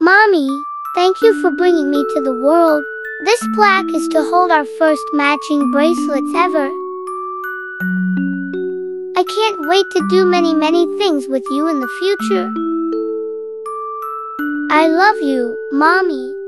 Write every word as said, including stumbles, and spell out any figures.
Mommy, thank you for bringing me to the world. This plaque is to hold our first matching bracelets ever. I can't wait to do many, many things with you in the future. I love you, Mommy.